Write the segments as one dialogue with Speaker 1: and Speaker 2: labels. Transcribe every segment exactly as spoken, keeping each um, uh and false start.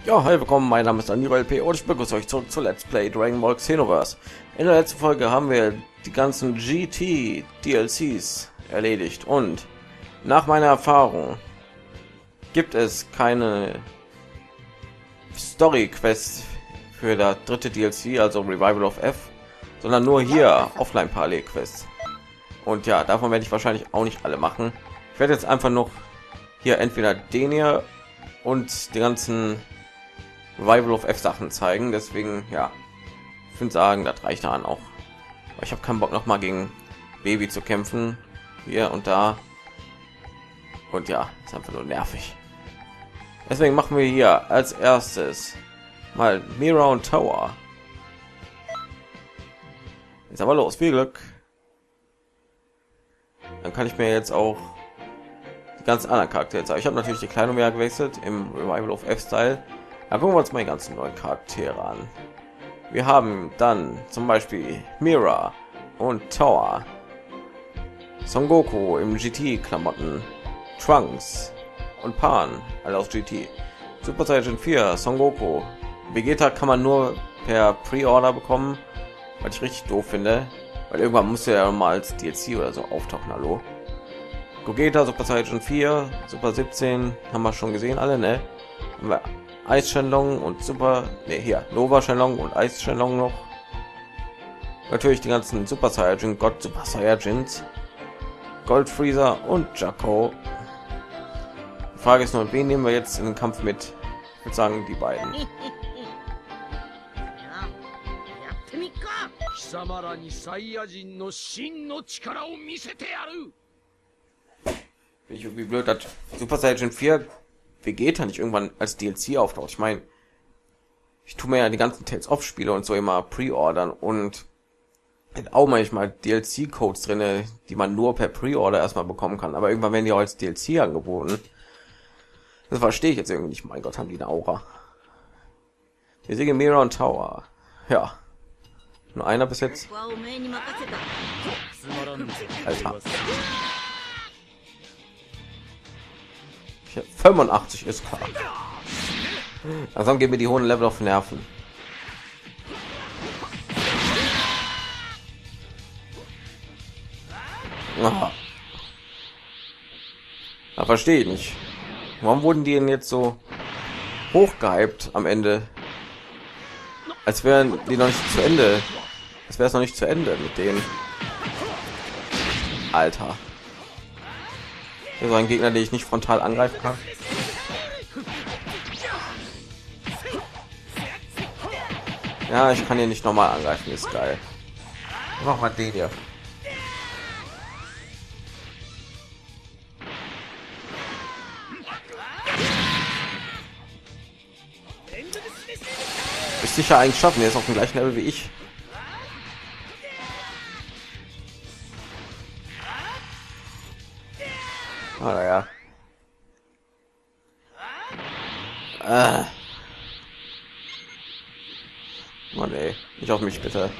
Speaker 1: Ja, hi, willkommen, mein Name ist Daniel L P und ich begrüße euch zurück zu Let's Play Dragon Ball Xenoverse. In der letzten Folge haben wir die ganzen G T D L Cs erledigt und nach meiner Erfahrung gibt es keine Story-Quest für das dritte D L C, also Revival of F, sondern nur hier Offline-Parallel-Quests. Und ja, davon werde ich wahrscheinlich auch nicht alle machen. Ich werde jetzt einfach noch hier entweder den hier und die ganzen Revival of F Sachen zeigen. Deswegen, ja, ich finde sagen, das reicht dann auch. Aber ich habe keinen Bock noch mal gegen Baby zu kämpfen, hier und da. Und ja, ist einfach nur nervig. Deswegen machen wir hier als erstes mal Mira und Tower. Jetzt aber los, viel Glück. Dann kann ich mir jetzt auch die ganzen anderen Charaktere zeigen. Ich habe natürlich die Kleidung mehr gewechselt im Revival of F Style. Da gucken wir uns mal die ganzen neuen Charaktere an. Wir haben dann zum Beispiel Mira und Tower, Son Goku im G T-Klamotten, Trunks und Pan, alle aus G T. Super Saiyan vier, Son Goku. Vegeta kann man nur per Pre-Order bekommen, was ich richtig doof finde, weil irgendwann muss er ja mal als D L C oder so auftauchen. Hallo. Gogeta, Super Saiyan vier, Super siebzehn, haben wir schon gesehen alle, ne? Haben wir Eis Shenlong und Super, ne, hier Nova Shenlong und Eis Shenlong noch. Natürlich die ganzen Super Saiyajin, Gott Super Saiyajins, Gold Freezer und Jaco. Die Frage ist nur, wen nehmen wir jetzt in den Kampf mit? Ich würde sagen, die beiden. Ich, wie blöd, dass Super Saiyan vier Vegeta nicht irgendwann als D L C auftaucht. Ich meine, ich tue mir ja die ganzen Tales of Spiele und so immer pre-ordern und auch manchmal D L C Codes drinne, die man nur per Pre-Order erstmal bekommen kann. Aber irgendwann werden die auch als D L C angeboten. Das verstehe ich jetzt irgendwie nicht. Mein Gott, haben die eine Aura. Hier sehe ich Mira und Tower. Ja. Nur einer bis jetzt. Alter. fünfundachtzig ist klar. Langsam geben wir die hohen Level auf Nerven. Aha. Da verstehe ich nicht. Warum wurden die denn jetzt so hochgehypt am Ende? Als wären die noch nicht zu Ende. Als wäre es noch nicht zu Ende mit denen. Alter. So ein Gegner, den ich nicht frontal angreifen kann. Ja, ich kann hier nicht normal angreifen, ist geil. Mach mal den hier. Ist sicher eigentlich schaffen, er ist auf dem gleichen Level wie ich. Ah, naja. Äh. Mann, ey. Nicht auf mich, bitte.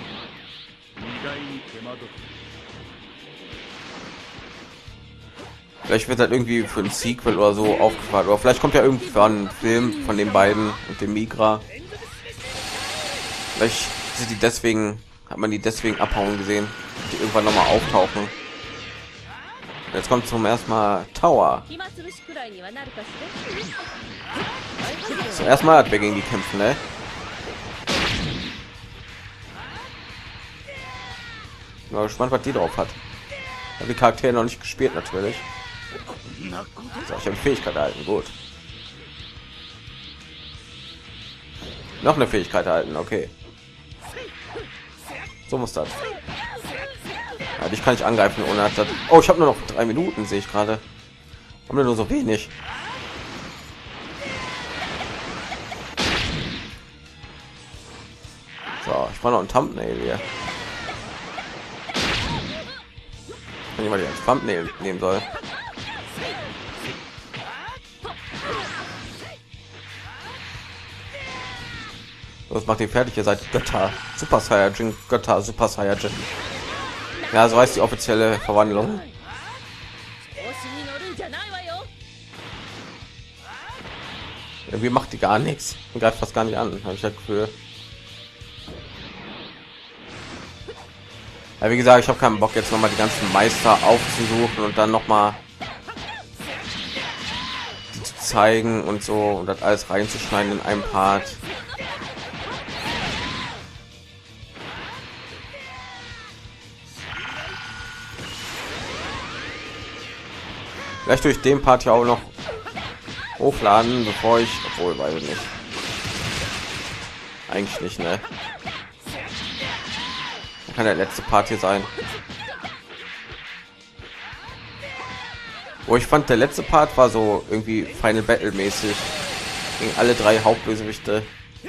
Speaker 1: Vielleicht wird halt irgendwie für ein Sequel oder so aufgefragt. Oder vielleicht kommt ja irgendwann ein Film von den beiden und dem Migra. Vielleicht sind die deswegen, hat man die deswegen abhauen gesehen, die irgendwann noch mal auftauchen. Jetzt kommt zum ersten Mal Tower. Zum ersten Mal hat wir gegen die kämpfen, ne? Ich bin gespannt, was die drauf hat. Ich habe die Charaktere noch nicht gespielt, natürlich. So, ich habe die Fähigkeit erhalten, gut. Noch eine Fähigkeit erhalten, okay. So muss das. Ja, dich kann ich angreifen ohne das. Oh, ich habe nur noch drei Minuten, sehe ich gerade. Haben wir nur so wenig. So, ich war noch ein Thumbnail hier. Wenn ich mal als Thumbnail nehmen soll. Das macht ihr fertig, ihr seid Götter. Super Saiyajin, Götter, Super Saiyajin. Ja, so heißt die offizielle Verwandlung. Irgendwie macht die gar nichts und greift fast gar nicht an, habe ich das Gefühl. Ja, wie gesagt, ich habe keinen Bock jetzt noch mal die ganzen Meister aufzusuchen und dann noch mal die zu zeigen und so und das alles reinzuschneiden in einem Part. Vielleicht durch den Part ja auch noch hochladen, bevor ich, obwohl weiß ich nicht, eigentlich nicht, ne? Kann der letzte Part hier sein. Wo ich fand, der letzte Part war so irgendwie Final Battle mäßig gegen alle drei Hauptbösewichte.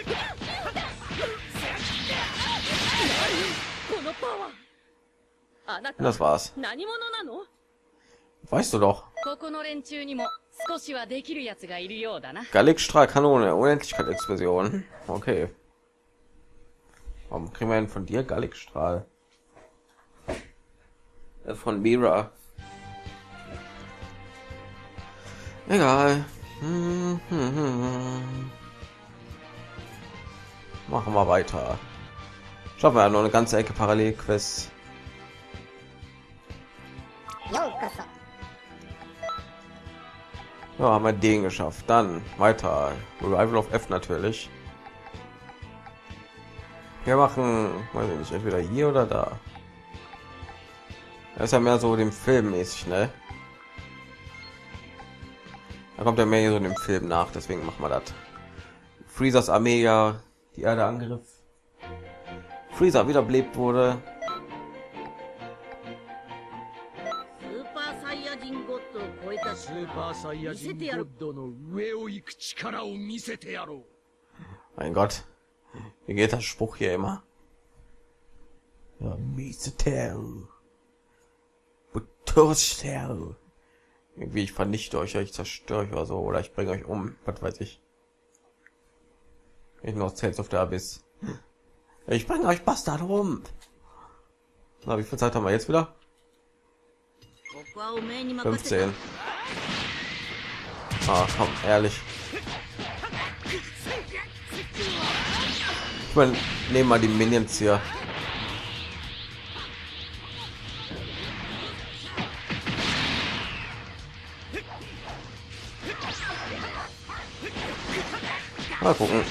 Speaker 1: Und das war's. Weißt du doch. Gallic-Strahl, Kanone, Unendlichkeit-Explosion. Okay. Warum kriegen wir denn von dir Gallic-Strahl? Äh, von Mira. Egal. Hm, hm, hm. Machen wir weiter. Schaffen wir ja noch eine ganze Ecke Parallelquests. Ja, haben wir den geschafft. Dann weiter. Revival of F natürlich. Wir machen, weiß ich nicht, entweder hier oder da. Das ist ja mehr so dem Film mäßig, ne? Da kommt ja mehr so dem Film nach, deswegen machen wir das. Freezers Armee, ja, die Erde angriff. Freezer wiederbelebt wurde. Mein Gott, wie geht das Spruch hier immer? Ja, irgendwie, ich vernichte euch, ich zerstöre euch oder so, oder ich bringe euch um, was weiß ich. Ich noch Tales of the Abyss. Ich bringe euch Bastard um. Na, wie viel Zeit haben wir jetzt wieder? fünfzehn. Ah, komm, ehrlich. Ich meine, nehmen mal die Minions hier. Mal gucken.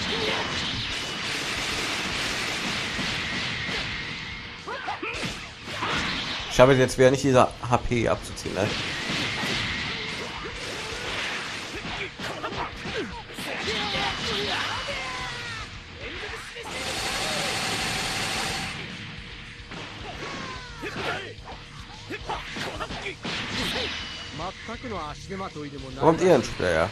Speaker 1: Ich habe jetzt wieder nicht dieser H P abzuziehen, ne? Kommt ihr ins Spiel?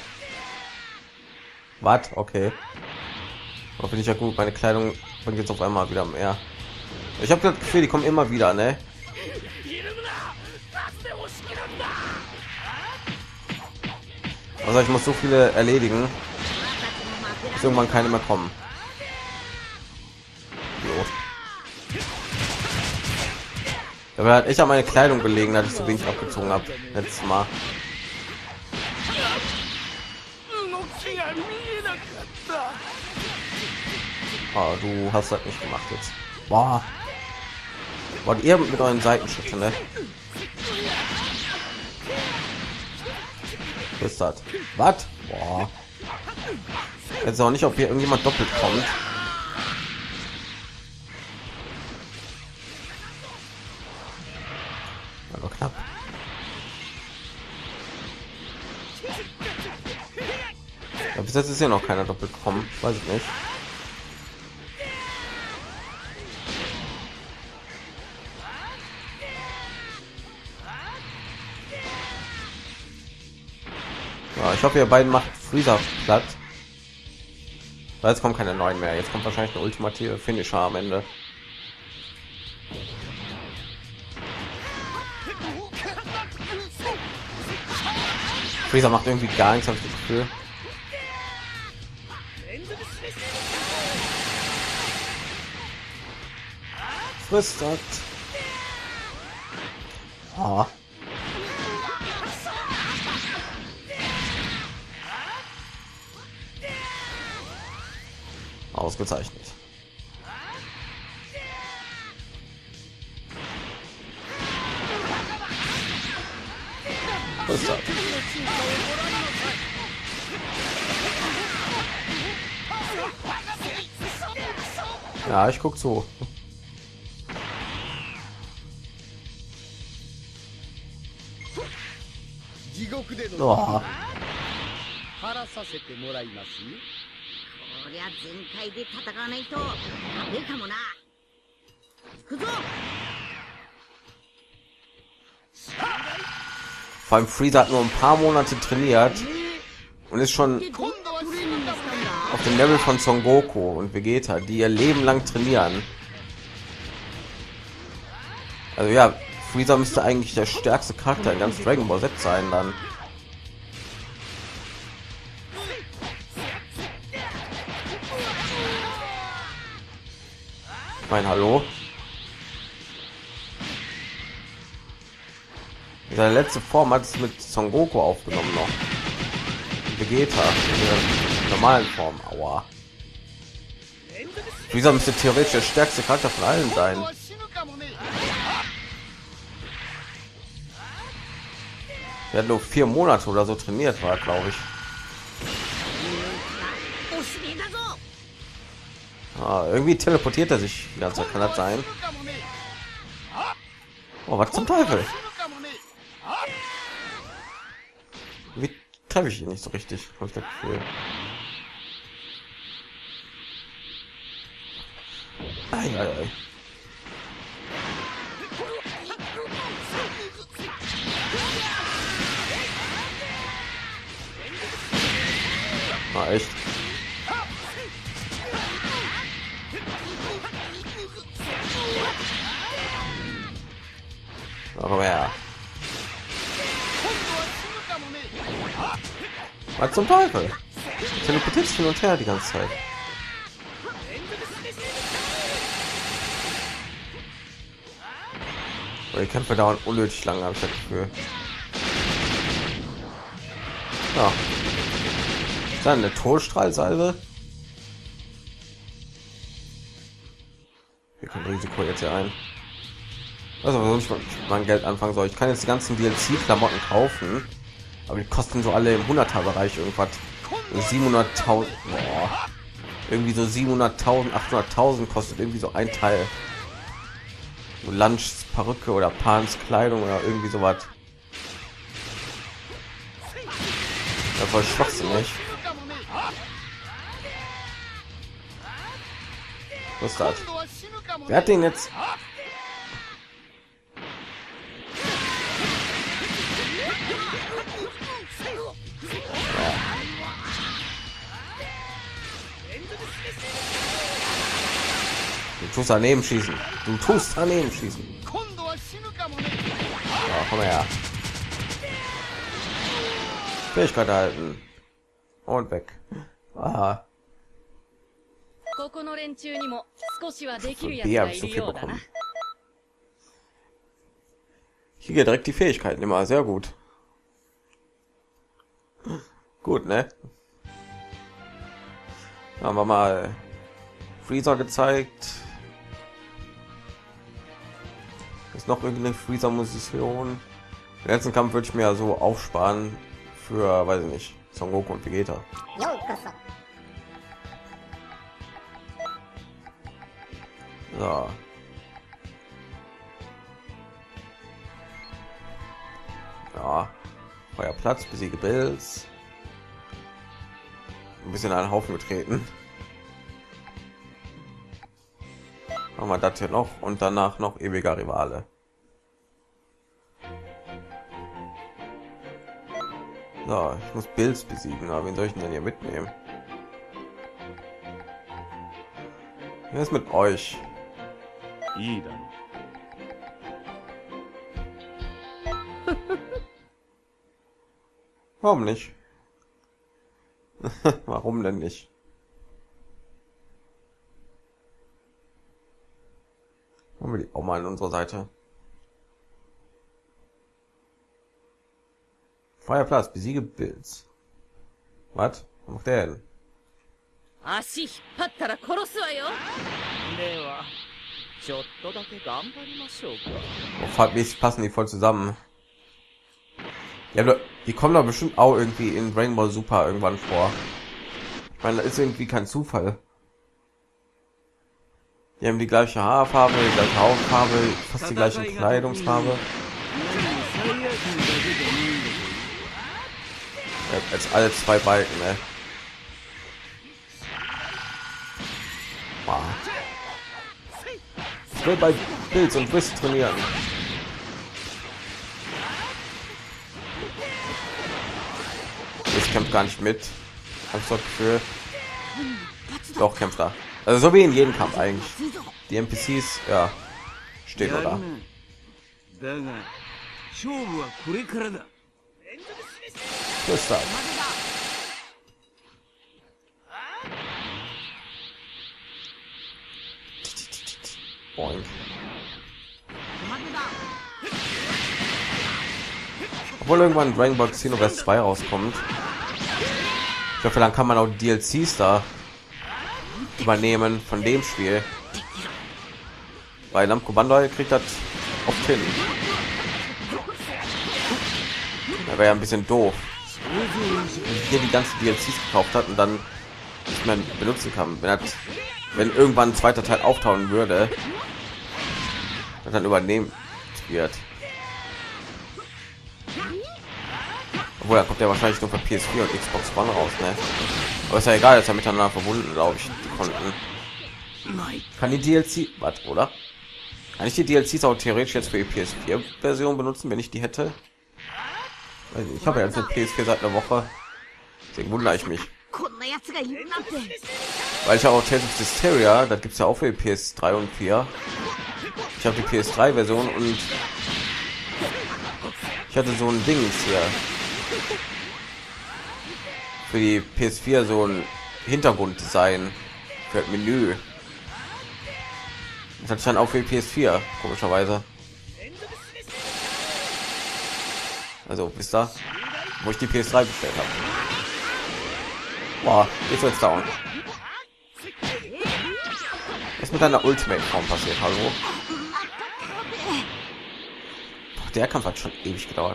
Speaker 1: Was? Okay. Aber finde ich ja gut. Meine Kleidung bringt jetzt auf einmal wieder mehr. Ich habe das Gefühl, die kommen immer wieder, ne? Also ich muss so viele erledigen, dass irgendwann keine mehr kommen. Aber hat echt an meine Kleidung gelegen, dass ich so wenig abgezogen habe letztes Mal. Oh, du hast das nicht gemacht jetzt. Boah. Wollt ihr mit euren Seitenschüsse, ne? Was ist das? Was? Boah. Jetzt auch nicht, ob hier irgendjemand doppelt kommt. Aber knapp. Ja, bis jetzt ist ja noch keiner doppelt gekommen. Weiß ich nicht. Ja, ich hoffe, ihr beiden macht Freezer platt. Weil jetzt kommen keine neuen mehr. Jetzt kommt wahrscheinlich eine ultimative Finisher am Ende. Freezer macht irgendwie gar nichts, habe ich das Gefühl. Frisst das. Ah. Ausgezeichnet. Was ist das? Ja, ich guck zu. Oh.
Speaker 2: こりゃ全開で戦わないとダメかもな。行くぞ。
Speaker 1: Vor allem Freezer hat nur ein paar Monate trainiert und ist schon auf dem Level von Son Goku und Vegeta, die ihr Leben lang trainieren. Also ja, Freezer müsste eigentlich der stärkste Charakter in ganz Dragon Ball Z sein dann. Mein Hallo. Seine letzte Form hat es mit Son Goku aufgenommen noch. Vegeta in der normalen Form. Aua. Dieser müsste theoretisch der stärkste Charakter von allen sein. Er hat nur vier Monate oder so trainiert war, glaube ich. Ah, irgendwie teleportiert er sich die ganze Zeit. Kann das sein? Oh, was zum Teufel? Wie treffe ich ihn nicht so richtig? Habe ich das Gefühl. Ei, ei, ei. Ah, echt? Aber ja. Was zum Teufel? Teleportiert sich hin und her die ganze Zeit. Die Kämpfe dauern unnötig lang, habe ich das Gefühl. Ja. Dann eine Todstrahlsalve. Wir können Risiko jetzt hier ein. Also warum ich mein Geld anfangen soll. Ich kann jetzt die ganzen D L C-Klamotten kaufen, aber die kosten so alle im hunderter-Bereich irgendwas. siebenhunderttausend. Irgendwie so siebenhunderttausend, achthunderttausend kostet irgendwie so ein Teil. So Lunchs Perücke oder Pans Kleidung oder irgendwie so was. Ja, voll schwachsinnig. Was ist das? Wer hat den jetzt? Du tust daneben schießen. Du tust daneben schießen. Ja, komm her. Fähigkeit halten. Und weg. Aha. Die habe ich so viel bekommen. Hier geht direkt die Fähigkeiten immer sehr gut. Gut, ne? Haben wir mal Freezer gezeigt. Ist noch irgendeine Freezer Mission. Den letzten Kampf würde ich mir so aufsparen für, weiß ich nicht, Son Goku und Vegeta. So. Ja, Feuerplatz, besiege Bills. Ein bisschen einen Haufen getreten. Machen wir das hier noch und danach noch ewiger Rivale. So, ich muss Bills besiegen, aber wen soll ich denn hier mitnehmen? Wer ist mit euch? Warum nicht? Warum denn nicht? Haben wir die auch mal an unserer Seite? Feuerplatz, besiege Bills. Was macht der denn?
Speaker 3: 足引っ張ったら殺すわよ。
Speaker 4: ではちょっとだけ頑張りましょうか。
Speaker 1: Oh, farbmäßig passen die voll zusammen. Ja, die kommen doch bestimmt auch irgendwie in Dragon Ball Super irgendwann vor. Ich meine, das ist irgendwie kein Zufall. Die haben die gleiche Haarfarbe, die gleiche Hautfarbe, fast die gleiche Kleidungsfarbe. Ja, als alle zwei Balken, ne? Wow. Ich will bei Pilz und Wiss trainieren. Ich kämpfe gar nicht mit. Hab so das Gefühl. Doch, kämpft da. Also so wie in jedem Kampf eigentlich. Die N P Cs, ja, stehen oder. Ist das. Boing. Obwohl irgendwann Dragon Ball Xenoverse zwei rauskommt. Ich hoffe, dann kann man auch D L Cs da übernehmen von dem Spiel. Weil Namco Bandai kriegt das oft hin. Da wäre ja ein bisschen doof, wenn hier die ganzen D L Cs gekauft hat und dann nicht mehr benutzen kann. Wenn, das, wenn irgendwann ein zweiter Teil auftauchen würde, und dann übernehmen wird. Obwohl, da kommt ja wahrscheinlich nur für P S vier und Xbox One raus, ne? Aber ist ja egal, ist ja miteinander verbunden, glaube ich. Die konnten. Kann die D L C, was, oder? Kann ich die D L Cs auch theoretisch jetzt für die P S vier Version benutzen, wenn ich die hätte? Ich habe ja jetzt eine P S vier seit einer Woche. Deswegen wundere ich mich. Weil ich auch Tales of Hysteria, das gibt es ja auch für die P S drei und vier. Ich habe die P S drei Version und ich hatte so ein Ding hier für die P S vier, so ein Hintergrunddesign für das Menü. Das hatte ich dann auch für die P S vier, komischerweise. Also wisst ihr, wo ich die P S drei bestellt habe. Boah, jetzt wird's down. Was ist mit deiner Ultimate Form passiert? Hallo? Boah, der Kampf hat schon ewig gedauert.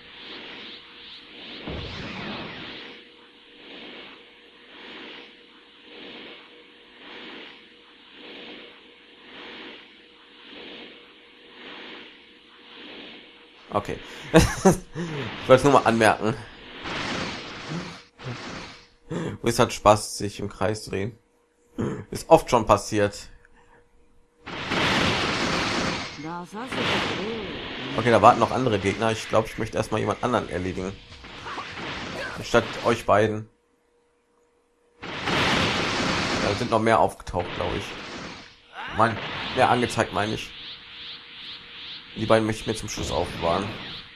Speaker 1: Okay. Ich wollte nur mal anmerken. Es hat Spaß, sich im Kreis drehen. Ist oft schon passiert. Okay, da warten noch andere Gegner. Ich glaube, ich möchte erstmal jemand anderen erledigen. Statt euch beiden. Da sind noch mehr aufgetaucht, glaube ich. Mann, mehr angezeigt, meine ich. Die beiden möchte ich mir zum Schluss aufbewahren.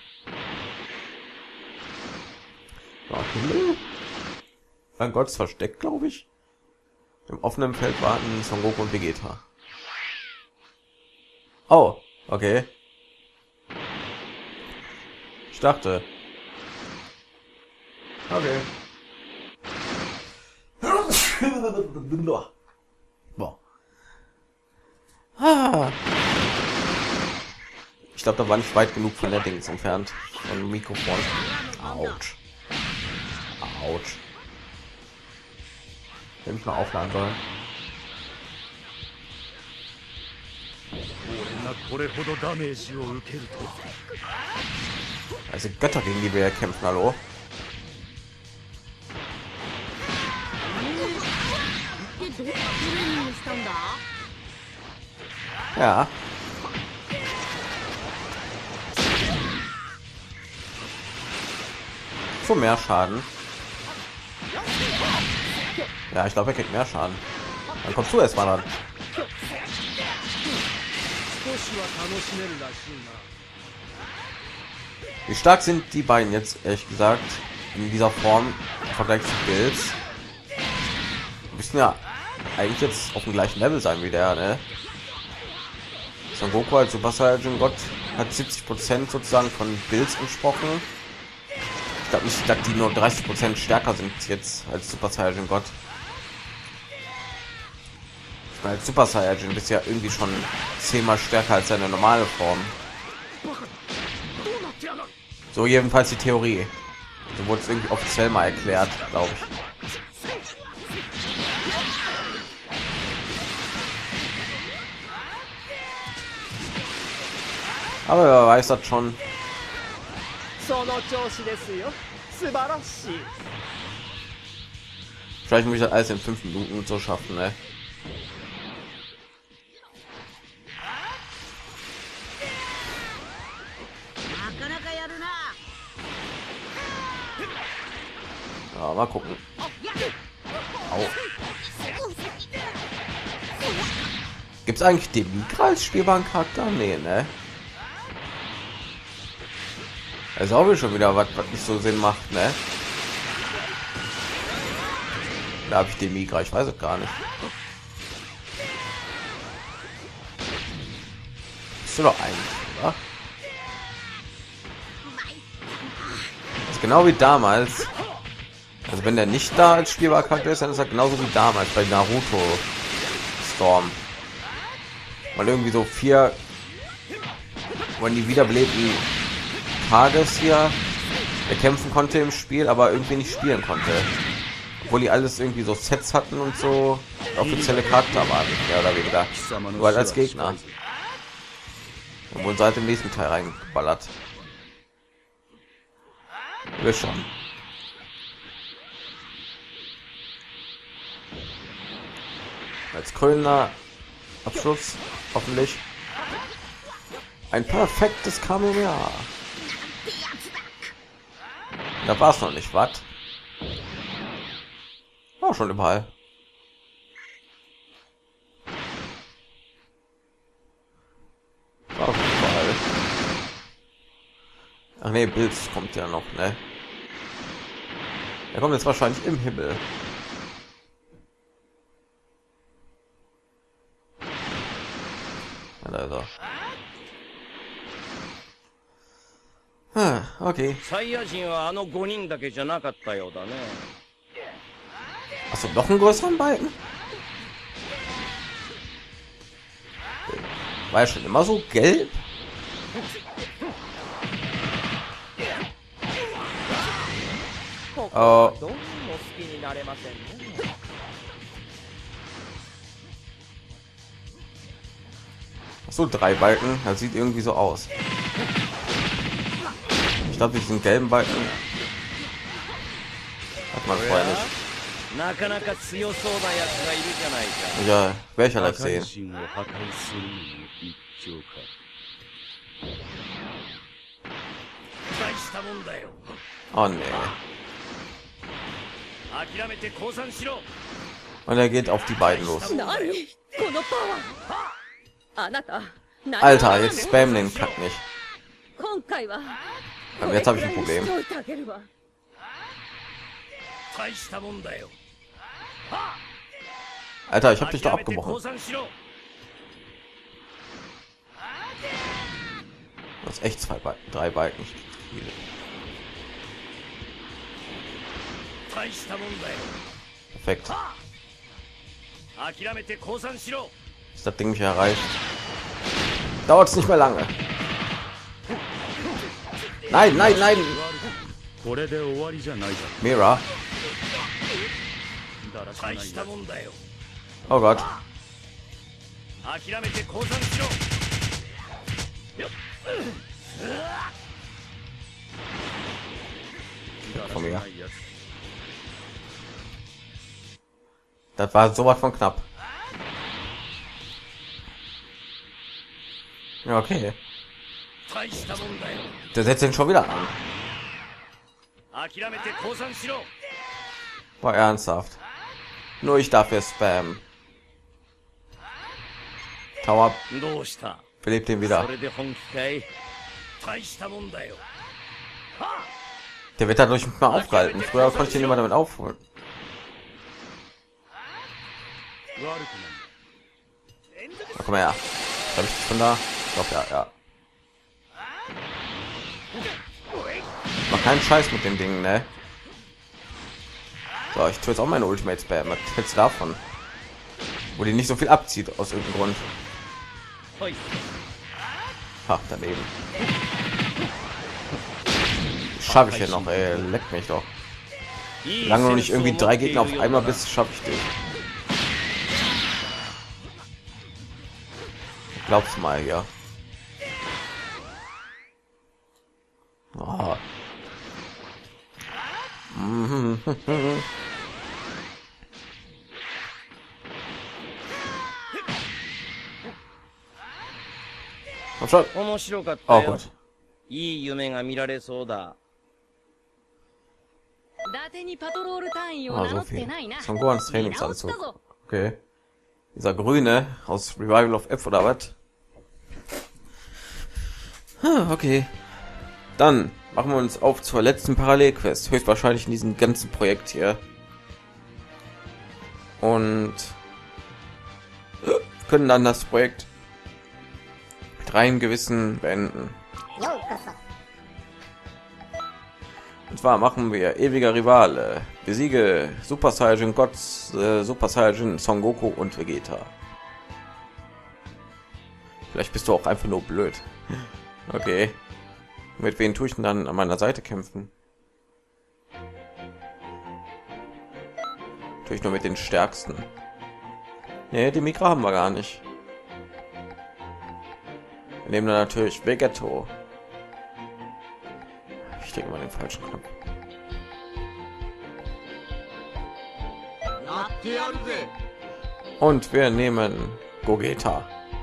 Speaker 1: Okay. Mein Gott, versteckt, glaube ich. Im offenen Feld warten Son Goku und Vegeta. Oh, okay. Ich dachte. Okay. Boah. Ah. Ich glaube, da war nicht weit genug von der Dings entfernt. Von Mikrofon. Autsch. Autsch. Wenn ich mal aufladen soll. Also Götter, gegen die wir kämpfen, hallo. Ja. So mehr Schaden. Ja, ich glaube, er kriegt mehr Schaden. Dann kommst du erst mal ran. Wie stark sind die beiden jetzt, ehrlich gesagt, in dieser Form im Vergleich zu Bills? Wir müssen ja eigentlich jetzt auf dem gleichen Level sein wie der, ne? Son Goku als Super Saiyan Gott hat siebzig Prozent sozusagen von Bills entsprochen. Ich glaube nicht, dass die nur dreißig Prozent stärker sind jetzt als Super Saiyan Gott. Als Super Saiyajin bist ja irgendwie schon zehnmal stärker als seine normale Form. So jedenfalls die Theorie. So wurde es irgendwie offiziell mal erklärt, glaube ich. Aber wer weiß das schon. Vielleicht muss ich das alles in fünf Minuten so schaffen, ne? Ja, mal gucken. Au. Gibt es eigentlich den Mika als spielbaren Charakter? Nee, ne? Also auch schon wieder was, was nicht so Sinn macht, ne? Da habe ich den Migra, ich weiß es gar nicht. Bist du doch eigentlich, oder? Das ist genau wie damals. Also wenn der nicht da als spielbarer Charakter ist, dann ist er genauso wie damals bei Naruto Storm. Weil irgendwie so vier, wenn die wiederbelebten Tages hier er kämpfen konnte im Spiel, aber irgendwie nicht spielen konnte. Obwohl die alles irgendwie so Sets hatten und so offizielle Charakter waren, mehr oder weniger. Nur halt als Gegner. Und wurden seit dem nächsten Teil reingeballert. Wir schon. Als krönender Abschluss hoffentlich ein perfektes Kamehameha. Da war es noch nicht, was? War schon überall. War schon überall. Ach nee, Bills kommt ja noch, ne? Er kommt jetzt wahrscheinlich im Himmel. Ja, da ist er. Ah, okay. Hast du noch einen größeren Balken? War ja schon immer so gelb. Oh. So drei Balken, das sieht irgendwie so aus. Ich glaube, diesen gelben Balken hat man vorher nicht. Ja, welcher live sehen. Oh nee. Und er geht auf die beiden los. Alter, jetzt spam den Kack nicht. Aber jetzt habe ich ein Problem. Alter, ich habe dich doch abgebrochen. Das ist echt zwei Balken, drei Balken. Perfekt. Ist das Ding nicht erreicht? Dauert es nicht mehr lange. Nein, nein, nein. Mira. Oh Gott. Komm her. Das war so was von knapp. Ja, okay. Der setzt ihn schon wieder an. War ernsthaft. Nur ich dafür spam. Tower belebt den wieder. Der wird dadurch nicht mehr aufgehalten. Früher konnte ich den immer damit aufholen. Na, komm her. Habe ich von da? Ich glaube, ja, ja. Mach keinen Scheiß mit dem Ding, ne? So, ich tue jetzt auch meine Ultimate Spam. Was hältst du davon? wo die nicht so viel abzieht aus irgendeinem Grund.
Speaker 4: Hoi.
Speaker 1: Ach, daneben. Schaffe ich hier noch, ey, leck mich doch. Lange noch nicht irgendwie drei Gegner auf einmal bist, schaffe ich den. Glaubst mal, ja. Oh. Komm schon.
Speaker 4: 面白かった
Speaker 1: Oh
Speaker 4: よ。
Speaker 1: gut.
Speaker 4: いい夢が見られそうだ。
Speaker 3: 伊達にパトロール隊員を
Speaker 1: Ah,
Speaker 3: 名
Speaker 1: so
Speaker 3: 乗って
Speaker 1: viel.
Speaker 3: ないな。
Speaker 1: Son Gohans
Speaker 3: 見直した
Speaker 1: Trainingsanzug.
Speaker 3: ぞ。
Speaker 1: Okay. Dieser grüne aus Revival of F oder was? Ah, okay. Dann machen wir uns auf zur letzten Parallelquest, höchstwahrscheinlich in diesem ganzen Projekt hier. Und können dann das Projekt mit reinem Gewissen beenden. Und zwar machen wir ewiger Rivale, besiege Super Saiyajin Gott, äh, Super Saiyajin Son Goku und Vegeta. Vielleicht bist du auch einfach nur blöd. Okay. Mit wen tue ich denn dann an meiner Seite kämpfen? Tue ich nur mit den Stärksten. Nee, die Mikra haben wir gar nicht. Wir nehmen dann natürlich Vegeto. Ich denke mal den falschen Knopf. Und wir nehmen Gogeta.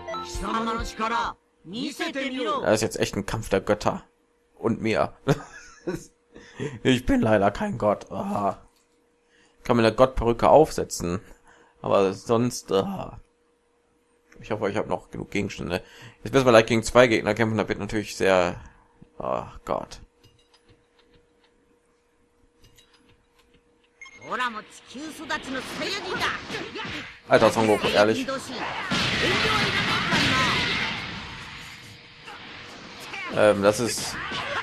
Speaker 1: Das ist jetzt echt ein Kampf der Götter. Und mir. Ich bin leider kein Gott. Ah. Ich kann mir eine Gottperücke aufsetzen. Aber sonst... Ah. Ich hoffe, ich habe noch genug Gegenstände. Jetzt müssen wir gleich gegen zwei Gegner kämpfen. Da wird natürlich sehr... Oh Gott. Alter Son Goku, ehrlich. Ähm, das ist...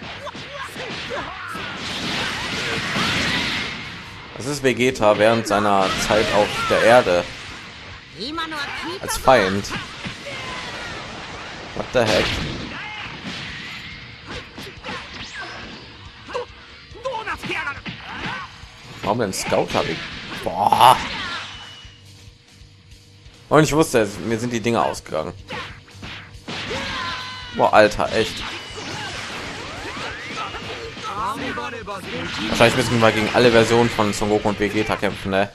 Speaker 1: Das ist Vegeta während seiner Zeit auf der Erde. Als Feind. What the heck? Warum denn Scout habe ich? Boah. Und ich wusste, mir sind die Dinge ausgegangen. Boah, Alter, echt. Wahrscheinlich müssen wir mal gegen alle Versionen von Son Goku und Vegeta kämpfen, ne?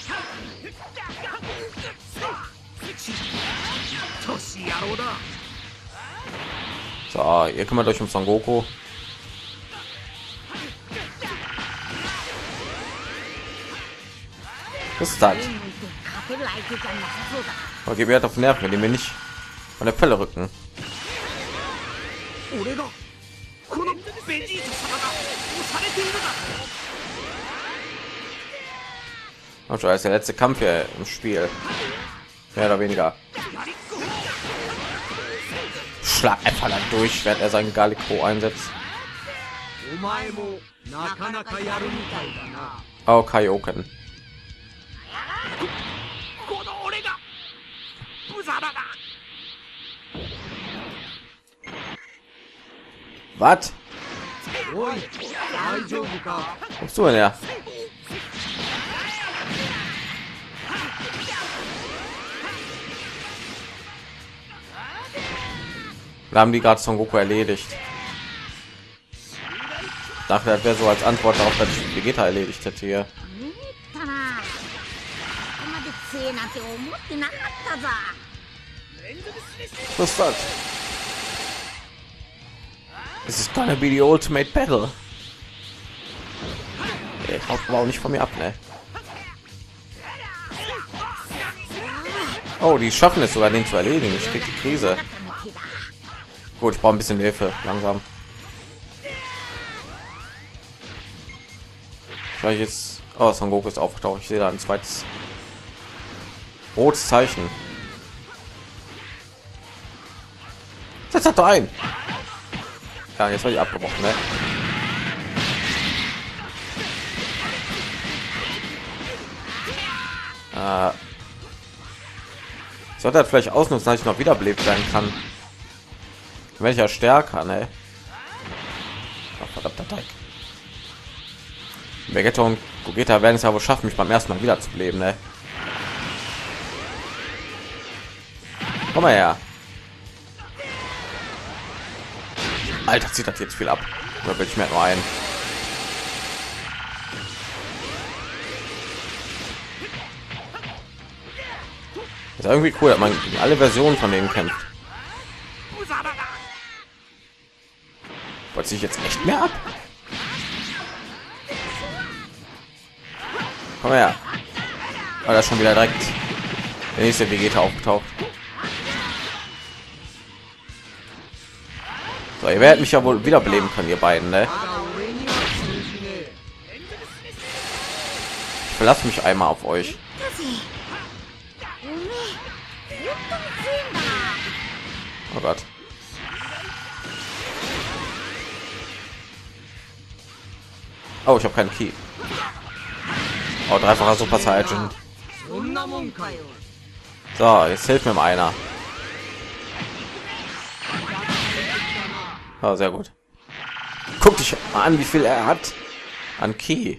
Speaker 1: So, ihr kümmert euch um Son Goku. Was ist das? Okay, wer hat auf Nerven, wenn die mir nicht von der Pelle rücken? Und schon ist der letzte Kampf hier im Spiel. Mehr oder weniger. Schlag einfach dann durch, während er seinen Galiko einsetzt. Oh, Kaioken. Was? Kommst du denn her? Wir haben die gerade Son Goku erledigt. Ich dachte, das wäre so als Antwort darauf, dass ich Vegeta erledigt hätte hier. Was ist das? This is gonna be the ultimate battle. Ey, haut aber auch nicht von mir ab, ne? Oh, die schaffen es sogar, den zu erledigen. Ich krieg die Krise. Gut, ich brauche ein bisschen Hilfe, langsam. Vielleicht jetzt... Oh, Son Goku ist aufgetaucht. Ich sehe da ein zweites rotes Zeichen. Das hat doch ein. Ja, jetzt war ich abgebrochen, ne? Äh. sollte das vielleicht ausnutzen, dass ich noch wiederbelebt werden kann. Dann werde ich ja stärker, ne? Oh, verdammter Dreck. Vegeta und Gogeta werden es ja wohl schaffen, mich beim ersten Mal wieder zu beleben, ne? Komm mal her. Alter, zieht das jetzt viel ab. Oder will ich mir nur ein? Ist irgendwie cool, dass man gegen alle Versionen von denen kämpft. Wollte sich jetzt echt mehr ab? Komm her. War das schon wieder direkt der nächste Vegeta aufgetaucht. So, ihr werdet mich ja wohl wiederbeleben können, ihr beiden, ne? Ich verlasse mich einmal auf euch. Oh Gott. Oh, ich habe keinen Key. Oh, dreifacher Super Saiyan. So, jetzt hilft mir mal einer. Oh, sehr gut. Guck dich mal an, wie viel er hat an Key.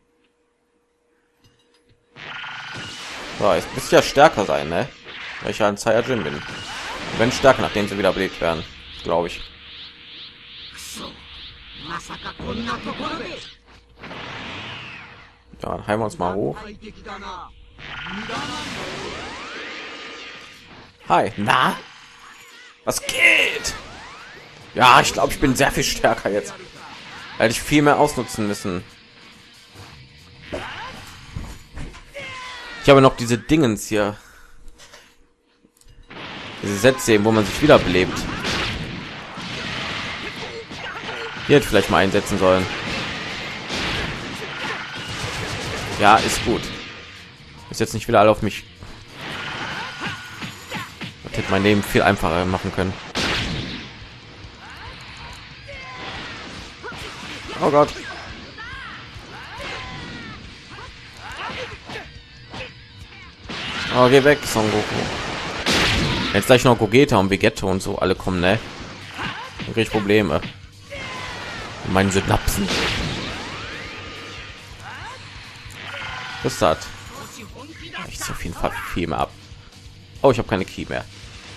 Speaker 1: So, jetzt müsste ja stärker sein, ne? Weil ich ja ein Saiyajin bin. Wenn stärker, nachdem sie wieder belebt werden, glaube ich. Ja, dann heilen wir uns mal hoch. Hi, na? Was geht? Ja, ich glaube, ich bin sehr viel stärker jetzt. Hätte ich viel mehr ausnutzen müssen. Ich habe noch diese Dingens hier. Diese Sätze, wo man sich wiederbelebt. Hier hätte vielleicht mal einsetzen sollen. Ja, ist gut. Ist jetzt nicht wieder alle auf mich. Das hätte mein Leben viel einfacher machen können. Oh Gott. Oh, geh weg, Son Goku. Jetzt gleich noch Gogeta und Vegeta und so alle kommen, ne? Dann krieg ich Probleme. Meine Synapsen. Was ist das? Ich ziehe auf jeden Fall viel mehr ab. Oh, ich habe keine Key mehr.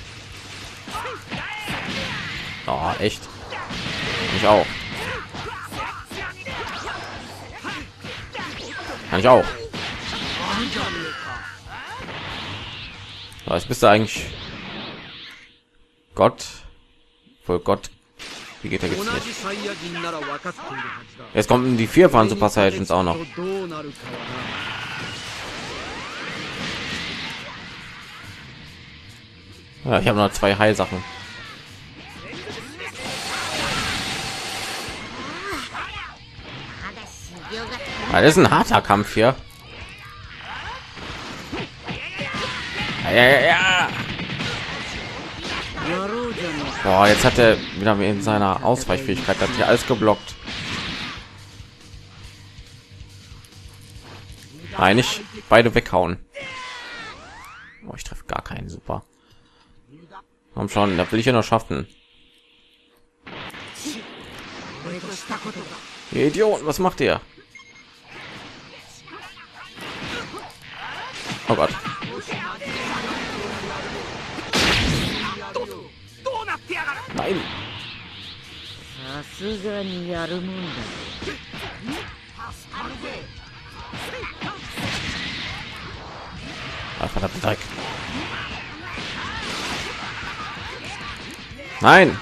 Speaker 1: Oh, echt? Ich auch. Kann ich auch. Was bist du eigentlich? Gott? Voll Gott. Wie geht der jetzt nicht? Jetzt kommen die vier von Super Saiyans auch noch. Ja, ich habe noch zwei Heilsachen. Ja, das ist ein harter Kampf hier. Ja, ja, ja. Boah, jetzt hat er wieder in seiner Ausweichfähigkeit hat hier alles geblockt. Eigentlich beide weghauen. Oh, ich treffe gar keinen. Super. Komm schon, da will ich ja noch schaffen. Ihr Idioten, was macht ihr? Oh Gott. Nein. Ah, verdammte Dreck. Nein.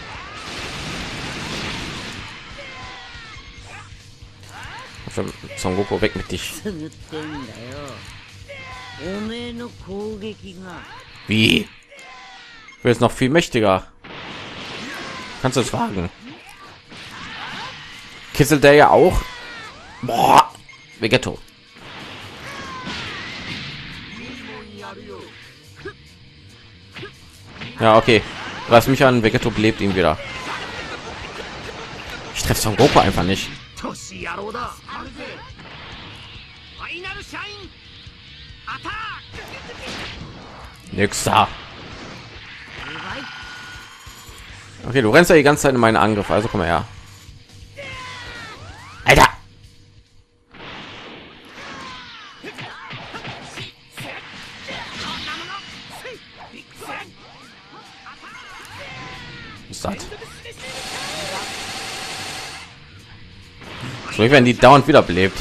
Speaker 1: Schon Son Goku, weg mit dich. Wie? Ich will jetzt noch viel mächtiger. Kannst du es wagen? Kitzelt der ja auch? Boah. Vegeto. Ja, okay. Lass mich an, Vegeto belebt ihn wieder. Ich treffe Son Goku einfach nicht. Nix da. Okay, du rennst ja die ganze Zeit in meinen Angriff, also komm mal her. Alter! Was ist das? So, wenn die dauernd wiederbelebt.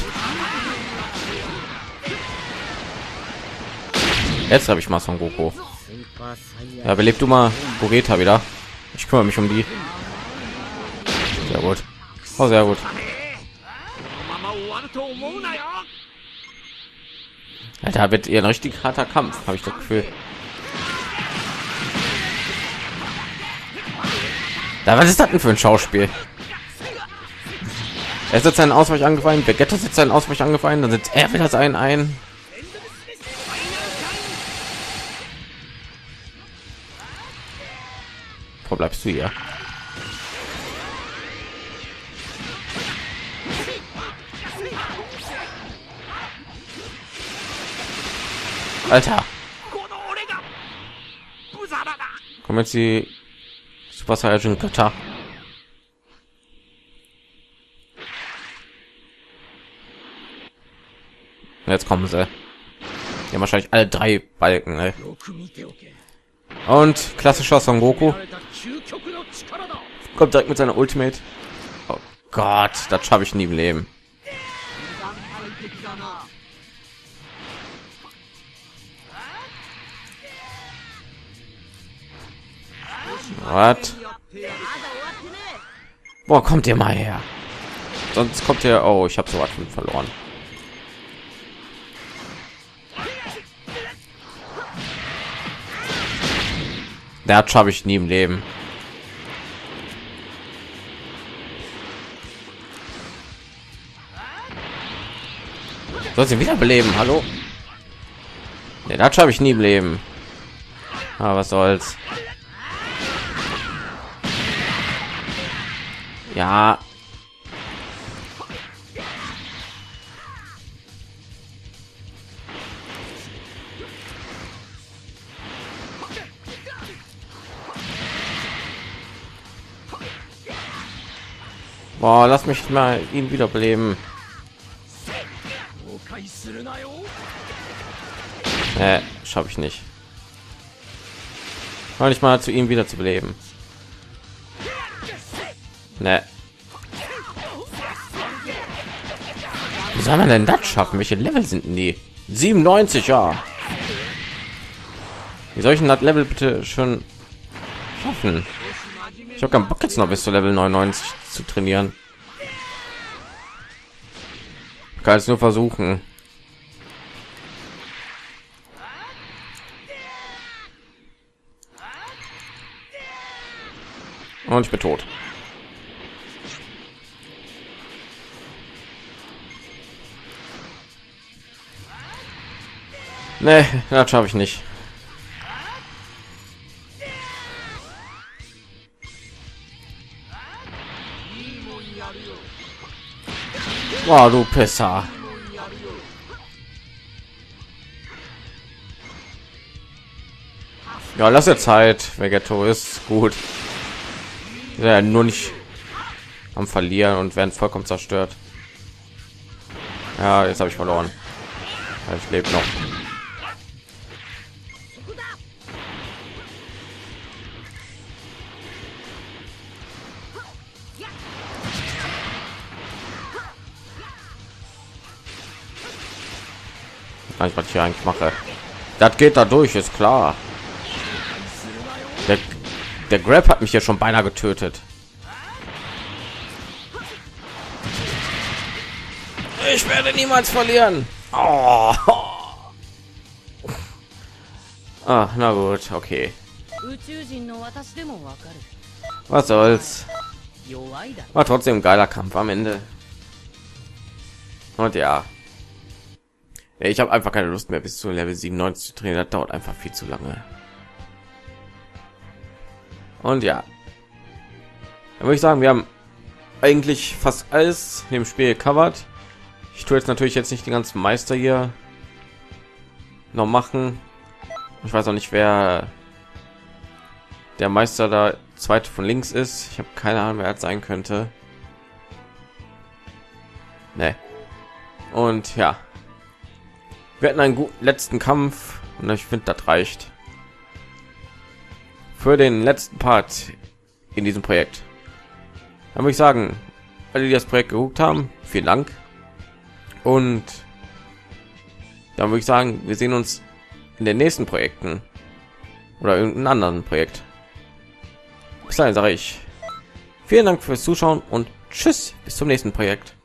Speaker 1: Jetzt habe ich mal Son Goku. Ja, belebt du mal Gogeta wieder. Ich kümmere mich um die. Sehr gut. Oh, sehr gut. Da wird eher ein richtig harter Kampf, habe ich das Gefühl. Da, was ist das denn für ein Schauspiel? Er setzt seinen Ausweich angefallen, Vegeta setzt seinen Ausweich angefallen, dann setzt er wieder seinen ein. Wo bleibst du hier? Alter. Kommen jetzt die Super Saiyajin Götter. Jetzt kommen sie. Ja, wahrscheinlich alle drei Balken. Ey. Und klassischer Son Goku kommt direkt mit seiner Ultimate. Oh Gott, das schaffe ich nie im Leben. Was? Boah, kommt ihr mal her. Sonst kommt ihr. Oh, ich habe so was verloren. Der schaffe ich nie im Leben. Soll sie wiederbeleben? Hallo? Ne, das schaffe ich nie im Leben. Aber was soll's? Ja. Boah, lass mich mal ihn wiederbeleben. Äh, schaffe ich nicht. Mal ich mal zu ihm wieder zu beleben. Ne. Wie soll man denn das schaffen? Welche Level sind denn die? siebenundneunzig, ja. Wie soll ich denn das Level bitte schon schaffen? Ich habe keinen Bock jetzt noch bis zu Level neunundneunzig zu trainieren. Ich kann es nur versuchen. Und ich bin tot. Nee, das schaffe ich nicht. Oh, du Pisser. Ja, lass dir Zeit. Vegetto ist gut. Ja, nur nicht am Verlieren und werden vollkommen zerstört. Ja, jetzt habe ich verloren. Ich lebe noch. Ich, was ich hier eigentlich mache. Das geht da durch, ist klar. Der, der Grab hat mich ja schon beinahe getötet. Ich werde niemals verlieren. Oh. Ah, na gut, okay. Was soll's? War trotzdem ein geiler Kampf am Ende. Und ja. Ich habe einfach keine Lust mehr bis zu Level siebenundneunzig zu trainieren. Das dauert einfach viel zu lange. Und ja, dann würde ich sagen, wir haben eigentlich fast alles in dem Spiel covered. Ich tue jetzt natürlich jetzt nicht den ganzen Meister hier noch machen. Ich weiß auch nicht, wer der Meister da zweite von links ist. Ich habe keine Ahnung, wer es sein könnte. Ne. Und ja, wir hatten einen guten letzten Kampf und ich finde, das reicht für den letzten Part in diesem Projekt. Dann würde ich sagen, alle, die das Projekt geguckt haben, vielen Dank. Und dann würde ich sagen, wir sehen uns in den nächsten Projekten oder irgendeinem anderen Projekt. Bis dahin sage ich vielen Dank fürs Zuschauen und tschüss, bis zum nächsten Projekt.